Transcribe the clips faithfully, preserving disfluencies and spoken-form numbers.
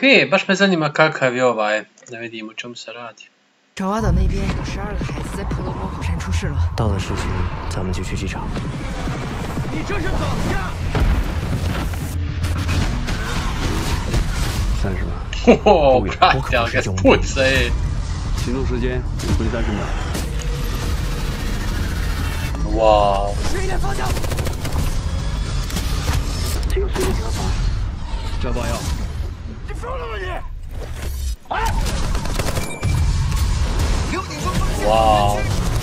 Okej, baš me zanima kakav je ovaj, da vidimo o čemu se radi. 爪哇岛那边有十二个孩子在普罗波火山出事了。 到了事情，咱们就去机场。 你这是怎么样？ 三十万。 哦，快掉个兔子！ 行动时间五分三十秒。 哇！ 十一点方向。 这个随便调发。这爆药。 你疯了吗你？哎！ Wow.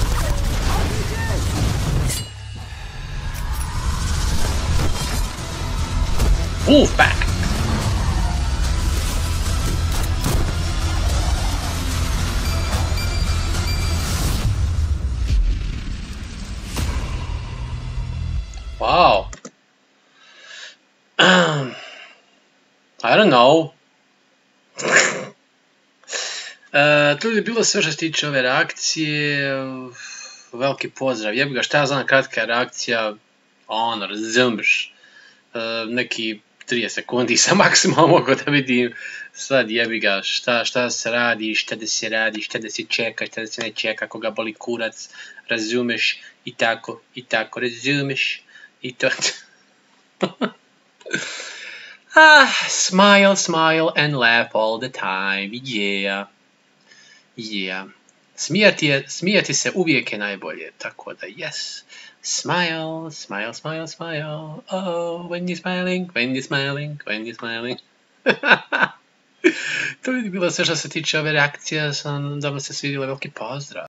Wolfpack. Wow. I don't know. Uh, to je bilo sve što se tiče ove reakcije. Veliki pozdrav. Jebi ga, šta ja znam, kratka reakcija. Ono, razumiješ. Uh, neki trideset sekundi sam maksimalno mogao da vidim. Sad jebi ga, šta, šta se radi, šta da se radi, šta da se čeka, šta da se ne čeka, koga boli kurac. Razumeš. I tako, i tako, razumeš. I to. Ah, smile, smile and laugh all the time. Yeah. Yeah. Smijati, je, smijati se uvijek je najbolje, tako da yes. Smile, smile, smile, smile. Oh, when you're smiling, when you're smiling, when you're smiling. To bi bilo sve što se tiče ove reakcije, sam da vam se svidjelo, veliki pozdrav.